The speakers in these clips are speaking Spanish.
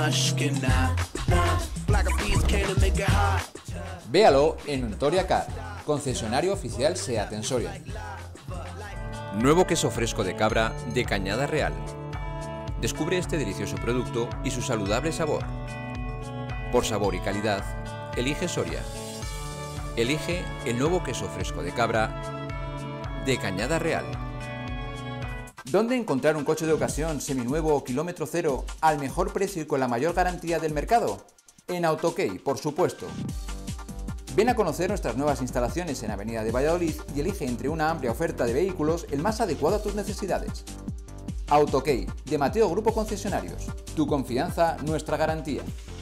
Véalo en Notoria Car, concesionario oficial SEAT en Soria. Nuevo queso fresco de cabra de Cañada Real. Descubre este delicioso producto y su saludable sabor. Por sabor y calidad, elige Soria. Elige el nuevo queso fresco de cabra de Cañada Real. ¿Dónde encontrar un coche de ocasión seminuevo o kilómetro cero al mejor precio y con la mayor garantía del mercado? En Autokey, por supuesto. Ven a conocer nuestras nuevas instalaciones en Avenida de Valladolid y elige entre una amplia oferta de vehículos el más adecuado a tus necesidades. Autokey, de Mateo Grupo Concesionarios. Tu confianza, nuestra garantía.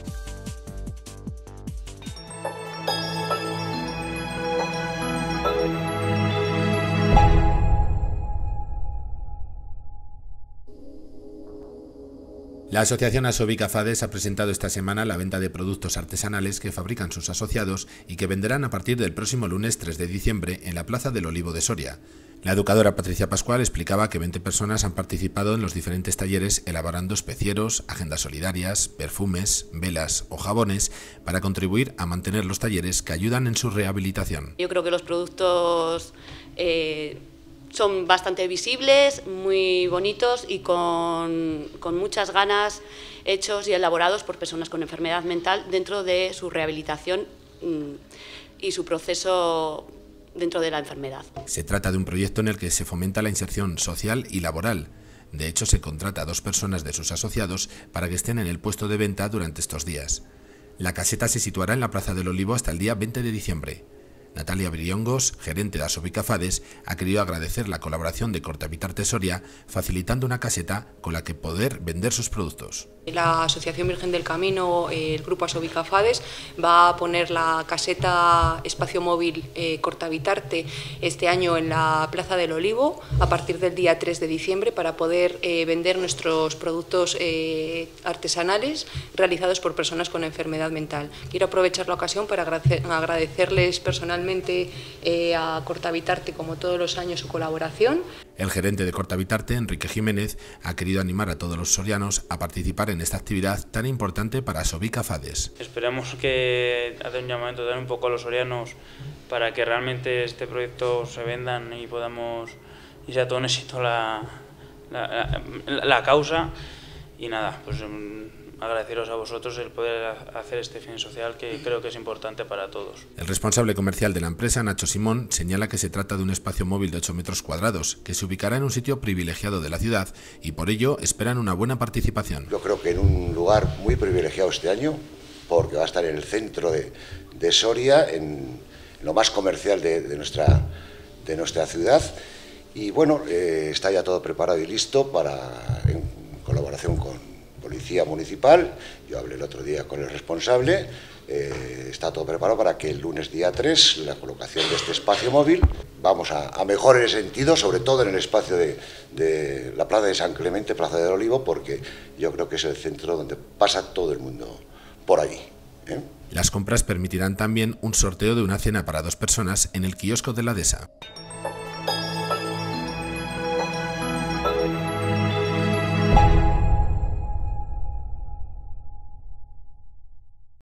La asociación Asobica Fades ha presentado esta semana la venta de productos artesanales que fabrican sus asociados y que venderán a partir del próximo lunes 3 de diciembre en la Plaza del Olivo de Soria. La educadora Patricia Pascual explicaba que 20 personas han participado en los diferentes talleres elaborando especieros, agendas solidarias, perfumes, velas o jabones para contribuir a mantener los talleres que ayudan en su rehabilitación. Yo creo que los productos son bastante visibles, muy bonitos y con muchas ganas, hechos y elaborados por personas con enfermedad mental dentro de su rehabilitación y su proceso dentro de la enfermedad. Se trata de un proyecto en el que se fomenta la inserción social y laboral. De hecho, se contrata a 2 personas de sus asociados para que estén en el puesto de venta durante estos días. La caseta se situará en la Plaza del Olivo hasta el día 20 de diciembre. Natalia Briongos, gerente de Asobica Fades, ha querido agradecer la colaboración de Cortavitarte Soria, facilitando una caseta con la que poder vender sus productos. La Asociación Virgen del Camino, el grupo Asobica Fades, va a poner la caseta espacio móvil Cortavitarte este año en la Plaza del Olivo a partir del día 3 de diciembre para poder vender nuestros productos artesanales realizados por personas con enfermedad mental. Quiero aprovechar la ocasión para agradecerles personalmente a Cortavitarte, como todos los años, su colaboración. El gerente de Cortavitarte, Enrique Jiménez, ha querido animar a todos los sorianos a participar en esta actividad tan importante para Asobica Fades. Esperemos que hacer un llamamiento también un poco a los sorianos para que realmente este proyecto se vendan y podamos y sea todo un éxito la causa. Y nada, pues agradeceros a vosotros el poder hacer este fin social que creo que es importante para todos. El responsable comercial de la empresa, Nacho Simón, señala que se trata de un espacio móvil de 8 metros cuadrados que se ubicará en un sitio privilegiado de la ciudad y por ello esperan una buena participación. Yo creo que en un lugar muy privilegiado este año, porque va a estar en el centro de Soria, en lo más comercial de nuestra ciudad, y bueno, está ya todo preparado y listo para, en colaboración con Policía Municipal. Yo hablé el otro día con el responsable, está todo preparado para que el lunes día 3, la colocación de este espacio móvil, vamos a mejorar en ese sentido, sobre todo en el espacio de la Plaza de San Clemente, Plaza del Olivo, porque yo creo que es el centro donde pasa todo el mundo por allí. Las compras permitirán también un sorteo de una cena para 2 personas en el kiosco de la Dehesa.